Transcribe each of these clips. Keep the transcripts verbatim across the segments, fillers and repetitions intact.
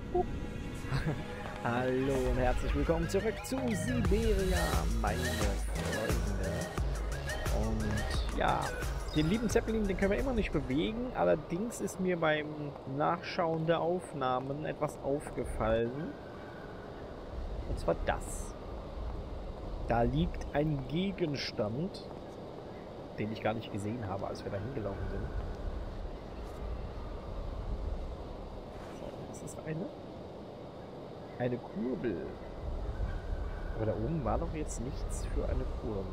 Uh. Hallo und herzlich willkommen zurück zu Siberia, meine Freunde. Und ja, den lieben Zeppelin, den können wir immer nicht bewegen. Allerdings ist mir beim Nachschauen der Aufnahmen etwas aufgefallen. Und zwar das. Da liegt ein Gegenstand, den ich gar nicht gesehen habe, als wir da hingelaufen sind. So, das ist eine. Eine Kurbel. Aber da oben war doch jetzt nichts für eine Kurbel.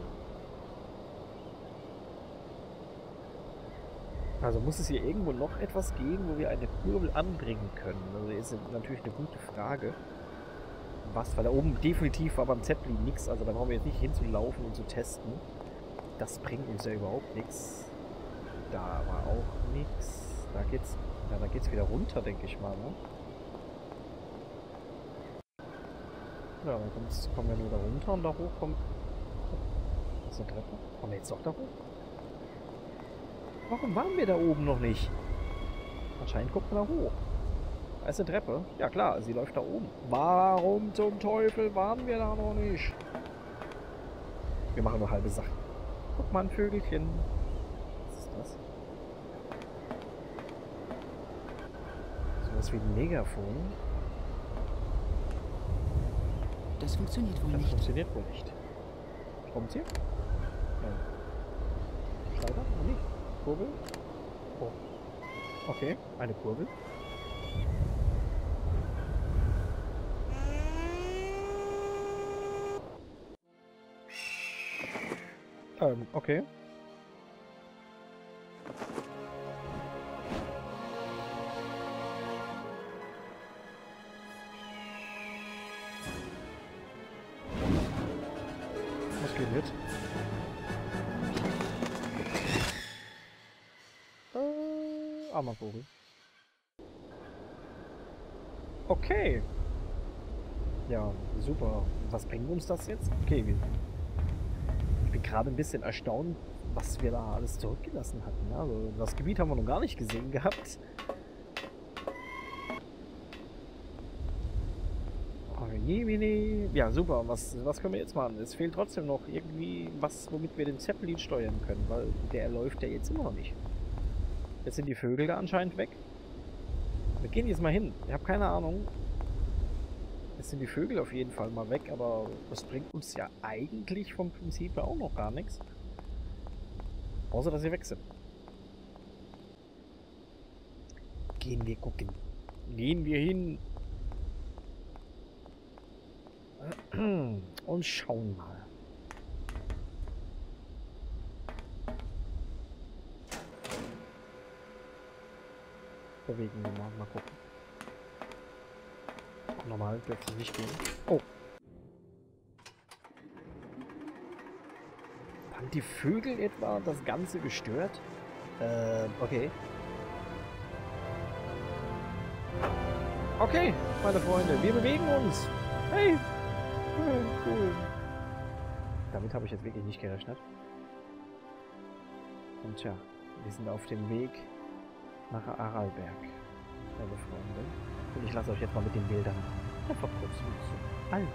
Also muss es hier irgendwo noch etwas geben, wo wir eine Kurbel anbringen können. Also ist natürlich eine gute Frage. Was, weil da oben definitiv war beim Zeppelin nichts. Also da brauchen wir jetzt nicht hinzulaufen und zu testen. Das bringt uns ja überhaupt nichts. Da war auch nichts. Da geht's, ja, da geht's wieder runter, denke ich mal, ne? Ja, dann kommt's, kommen wir nur da runter und da hoch kommt... Das ist eine Treppe. Kommen wir jetzt doch da hoch? Warum waren wir da oben noch nicht? Anscheinend guckt man da hoch. Da ist eine Treppe. Ja klar, sie läuft da oben. Warum zum Teufel waren wir da noch nicht? Wir machen nur halbe Sachen. Guck mal, ein Vögelchen. Was ist das? Sowas wie ein Megafon. Das funktioniert wohl Das nicht. funktioniert wohl nicht. Schraubenzieher? Nein. Schneider? Noch nicht. Kurbel? Oh. Okay, eine Kurbel. Ähm, okay. Was geht mit? Äh, armer Vogel. Okay. Ja, super. Was bringt uns das jetzt? Okay, wir, ich bin gerade ein bisschen erstaunt, was wir da alles zurückgelassen hatten. Also das Gebiet haben wir noch gar nicht gesehen gehabt. Oh, je, ja, super. Was, was können wir jetzt machen? Es fehlt trotzdem noch irgendwie was, womit wir den Zeppelin steuern können, weil der läuft ja jetzt immer noch nicht. Jetzt sind die Vögel da anscheinend weg. Wir gehen jetzt mal hin. Ich habe keine Ahnung. Jetzt sind die Vögel auf jeden Fall mal weg, aber das bringt uns ja eigentlich vom Prinzip her auch noch gar nichts. Außer, dass sie weg sind. Gehen wir gucken. Gehen wir hin. Und schauen mal. Bewegen wir mal. Mal gucken. Normal dürfte es nicht gehen. Oh. Haben die Vögel etwa das Ganze gestört? Ähm, okay. Okay, meine Freunde, wir bewegen uns. Hey. Cool. Damit habe ich jetzt wirklich nicht gerechnet. Und tja, wir sind auf dem Weg nach Aralberg, meine Freunde. Und ich lasse euch jetzt mal mit den Bildern einfach kurz zu. Allein.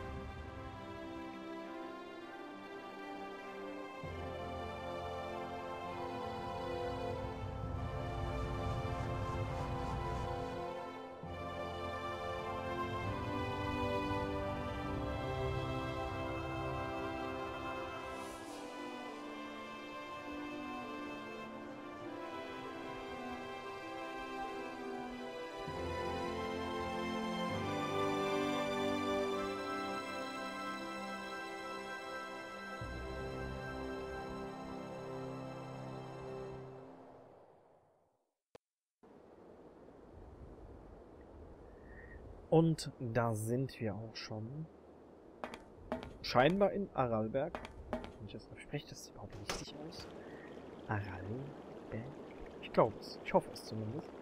Und da sind wir auch schon. Scheinbar in Aralberg. Ich spreche das überhaupt richtig aus? Aralberg? Ich glaube es. Ich hoffe es zumindest.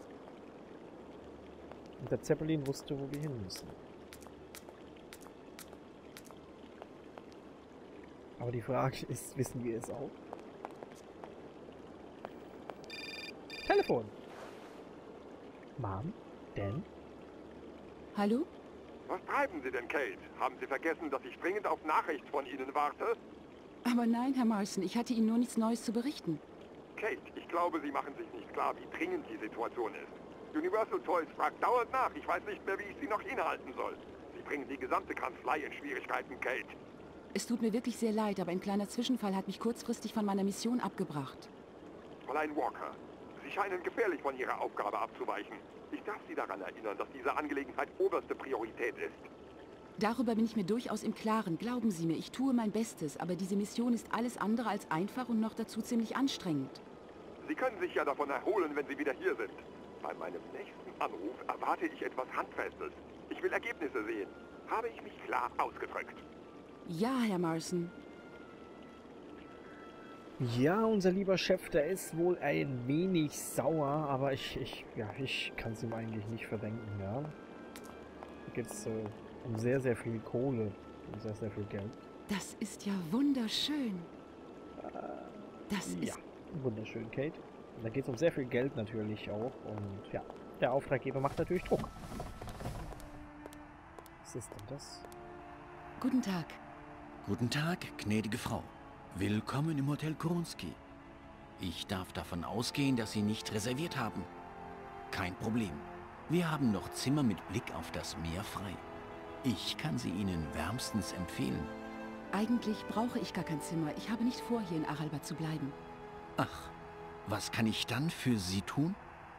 Und der Zeppelin wusste, wo wir hin müssen. Aber die Frage ist, wissen wir es auch? Telefon. Mom? Dan? Hallo? Was treiben Sie denn, Kate? Haben Sie vergessen, dass ich dringend auf Nachricht von Ihnen warte? Aber nein, Herr Marston, ich hatte Ihnen nur nichts Neues zu berichten. Kate, ich glaube, Sie machen sich nicht klar, wie dringend die Situation ist. Universal Toys fragt dauernd nach. Ich weiß nicht mehr, wie ich Sie noch hinhalten soll. Sie bringen die gesamte Kanzlei in Schwierigkeiten, Kate. Es tut mir wirklich sehr leid, aber ein kleiner Zwischenfall hat mich kurzfristig von meiner Mission abgebracht. Fräulein Walker, Sie scheinen gefährlich von Ihrer Aufgabe abzuweichen. Ich darf Sie daran erinnern, dass diese Angelegenheit oberste Priorität ist. Darüber bin ich mir durchaus im Klaren. Glauben Sie mir, ich tue mein Bestes, aber diese Mission ist alles andere als einfach und noch dazu ziemlich anstrengend. Sie können sich ja davon erholen, wenn Sie wieder hier sind. Bei meinem nächsten Anruf erwarte ich etwas Handfestes. Ich will Ergebnisse sehen. Habe ich mich klar ausgedrückt? Ja, Herr Marston. Ja, unser lieber Chef, der ist wohl ein wenig sauer, aber ich, ich, ja, ich kann es ihm eigentlich nicht verdenken, ja. Hier geht es äh, um sehr, sehr viel Kohle, um sehr, sehr viel Geld. Das ist ja wunderschön. Das Ja, ist... wunderschön, Kate. Und da geht es um sehr viel Geld natürlich auch und ja, der Auftraggeber macht natürlich Druck. Was ist denn das? Guten Tag. Guten Tag, gnädige Frau. Willkommen im Hotel Koronski. Ich darf davon ausgehen, dass Sie nicht reserviert haben. Kein Problem. Wir haben noch Zimmer mit Blick auf das Meer frei. Ich kann sie Ihnen wärmstens empfehlen. Eigentlich brauche ich gar kein Zimmer. Ich habe nicht vor, hier in Aralba zu bleiben. Ach, was kann ich dann für Sie tun?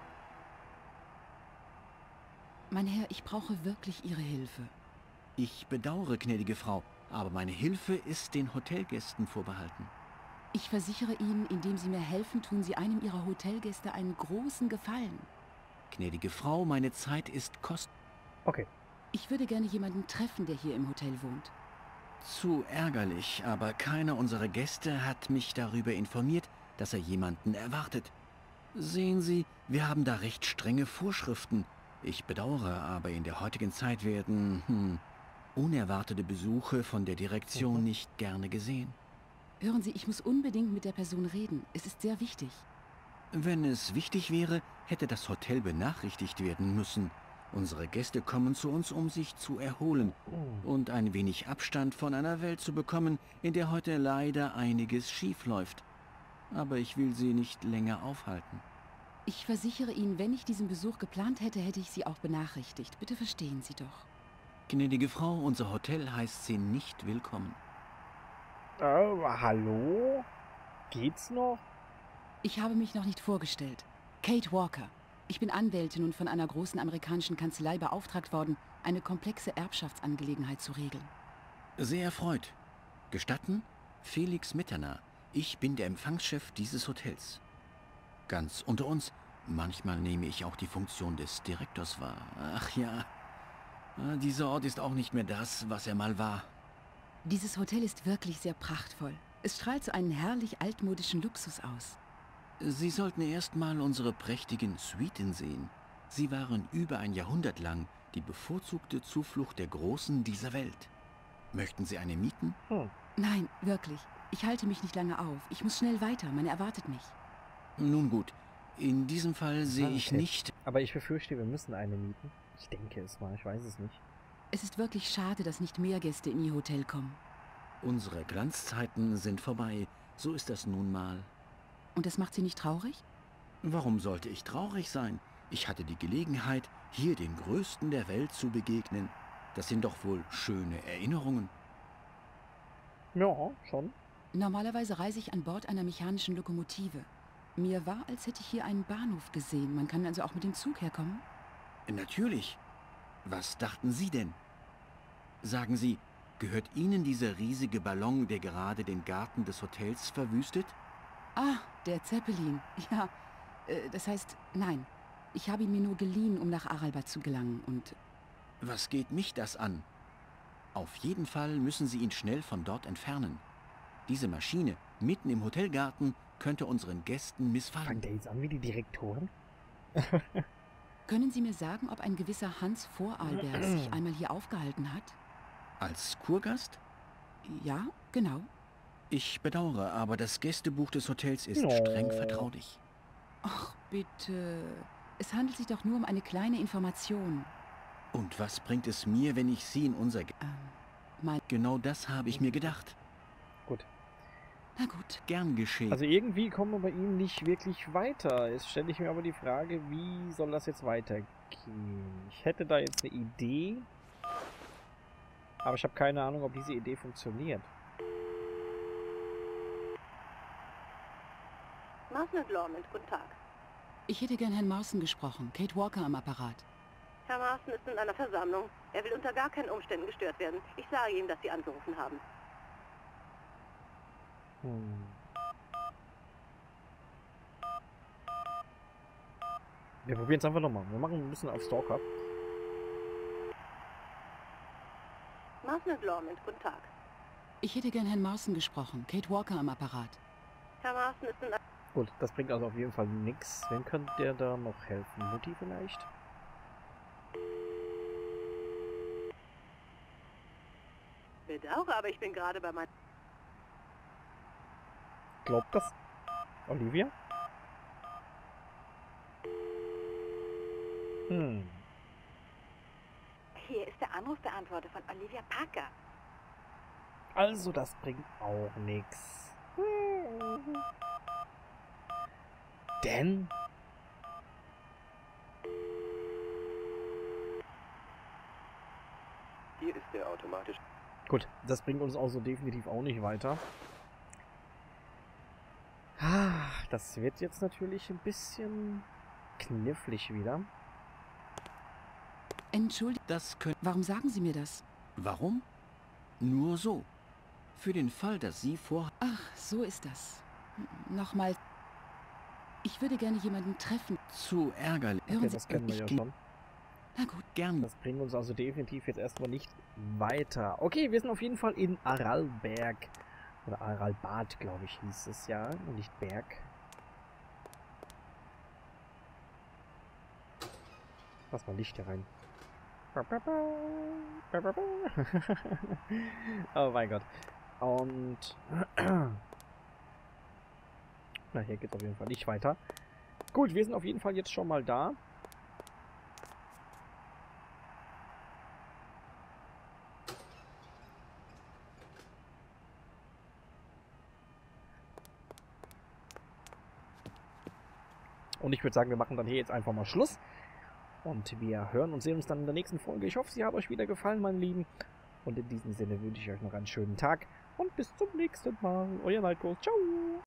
Mein Herr, ich brauche wirklich Ihre Hilfe. Ich bedauere, gnädige Frau, aber meine Hilfe ist den Hotelgästen vorbehalten. Ich versichere Ihnen, indem Sie mir helfen, tun Sie einem Ihrer Hotelgäste einen großen Gefallen. Gnädige Frau, meine Zeit ist kost... Okay. Ich würde gerne jemanden treffen, der hier im Hotel wohnt. Zu ärgerlich, aber keiner unserer Gäste hat mich darüber informiert, dass er jemanden erwartet. Sehen Sie, wir haben da recht strenge Vorschriften. Ich bedauere, aber in der heutigen Zeit werden hm, unerwartete Besuche von der Direktion nicht gerne gesehen. Hören Sie, ich muss unbedingt mit der Person reden. Es ist sehr wichtig. Wenn es wichtig wäre, hätte das Hotel benachrichtigt werden müssen. Unsere Gäste kommen zu uns, um sich zu erholen und ein wenig Abstand von einer Welt zu bekommen, in der heute leider einiges schief läuft. Aber ich will Sie nicht länger aufhalten. Ich versichere Ihnen, wenn ich diesen Besuch geplant hätte, hätte ich Sie auch benachrichtigt. Bitte verstehen Sie doch. Gnädige Frau, unser Hotel heißt Sie nicht willkommen. Äh, hallo? Geht's noch? Ich habe mich noch nicht vorgestellt. Kate Walker. Ich bin Anwältin und von einer großen amerikanischen Kanzlei beauftragt worden, eine komplexe Erbschaftsangelegenheit zu regeln. Sehr erfreut. Gestatten? Felix Mitterner. Ich bin der Empfangschef dieses Hotels. Ganz unter uns, manchmal nehme ich auch die Funktion des Direktors wahr. Ach ja, dieser Ort ist auch nicht mehr das, was er mal war. Dieses Hotel ist wirklich sehr prachtvoll. Es strahlt so einen herrlich altmodischen Luxus aus. Sie sollten erst mal unsere prächtigen Suiten sehen. Sie waren über ein Jahrhundert lang die bevorzugte Zuflucht der Großen dieser Welt. Möchten Sie eine mieten? Hm. Nein, wirklich. Ich halte mich nicht lange auf. Ich muss schnell weiter. Man erwartet mich. Nun gut, in diesem Fall sehe Ah, ich okay. nicht... Aber ich befürchte, wir müssen eine mieten. Ich denke es mal, ich weiß es nicht. Es ist wirklich schade, dass nicht mehr Gäste in Ihr Hotel kommen. Unsere Glanzzeiten sind vorbei. So ist das nun mal. Und das macht Sie nicht traurig? Warum sollte ich traurig sein? Ich hatte die Gelegenheit, hier den Größten der Welt zu begegnen. Das sind doch wohl schöne Erinnerungen. Ja, schon. Normalerweise reise ich an Bord einer mechanischen Lokomotive. Mir war, als hätte ich hier einen Bahnhof gesehen. Man kann also auch mit dem Zug herkommen? Natürlich. Was dachten Sie denn? Sagen Sie, gehört Ihnen dieser riesige Ballon, der gerade den Garten des Hotels verwüstet? Ah, der Zeppelin. Ja, äh, das heißt, nein. Ich habe ihn mir nur geliehen, um nach Aralba zu gelangen und... Was geht mich das an? Auf jeden Fall müssen Sie ihn schnell von dort entfernen. Diese Maschine mitten im Hotelgarten könnte unseren Gästen missfallen. Fangt der jetzt an wie die Direktoren? Können Sie mir sagen, ob ein gewisser Hans Vorarlberg sich einmal hier aufgehalten hat? Als Kurgast? Ja, genau. Ich bedauere, aber das Gästebuch des Hotels ist Oh. streng vertraulich. Ach, bitte. Es handelt sich doch nur um eine kleine Information. Und was bringt es mir, wenn ich Sie in unser... Ge Ähm, mein... Genau das habe ich mir gedacht. Gut. Na gut. Gern geschehen. Also irgendwie kommen wir bei ihm nicht wirklich weiter. Jetzt stelle ich mir aber die Frage, wie soll das jetzt weitergehen? Ich hätte da jetzt eine Idee, aber ich habe keine Ahnung, ob diese Idee funktioniert. Marston und Lormond, guten Tag. Ich hätte gern Herrn Marston gesprochen. Kate Walker am Apparat. Herr Marston ist in einer Versammlung. Er will unter gar keinen Umständen gestört werden. Ich sage ihm, dass Sie angerufen haben. Hm. Wir probieren es einfach nochmal. Wir machen ein bisschen auf Stalker. Marston und Lormond, guten Tag. Ich hätte gern Herrn Marston gesprochen. Kate Walker am Apparat. Herr Marston ist in einer... Gut, das bringt also auf jeden Fall nichts. Wen könnte der da noch helfen? Mutti vielleicht? Bedauere, aber ich bin gerade bei meinem... Glaubt das? Olivia? Hm. Hier ist der Anrufbeantworter von Olivia Parker. Also das bringt auch nichts. Denn? Hier ist der automatisch. Gut, das bringt uns also definitiv auch nicht weiter. Ah, das wird jetzt natürlich ein bisschen knifflig wieder. Entschuldigung. Das könnte... Warum sagen Sie mir das? Warum? Nur so. Für den Fall, dass Sie vor... Ach, so ist das. Nochmal. Ich würde gerne jemanden treffen. Zu ärgerlich. Hören Okay, Sie, das kennen wir ich ja kn- schon. Na gut. Gern. Das bringt uns also definitiv jetzt erstmal nicht weiter. Okay, wir sind auf jeden Fall in Aralberg. Oder Aralbad, glaube ich, hieß es ja. Und nicht Berg. Lass mal Licht hier rein. Oh mein Gott. Und... Na, hier geht es auf jeden Fall nicht weiter. Gut, wir sind auf jeden Fall jetzt schon mal da. Und ich würde sagen, wir machen dann hier jetzt einfach mal Schluss. Und wir hören und sehen uns dann in der nächsten Folge. Ich hoffe, sie hat euch wieder gefallen, meine Lieben. Und in diesem Sinne wünsche ich euch noch einen schönen Tag. Und bis zum nächsten Mal. Euer Nightghost. Ciao.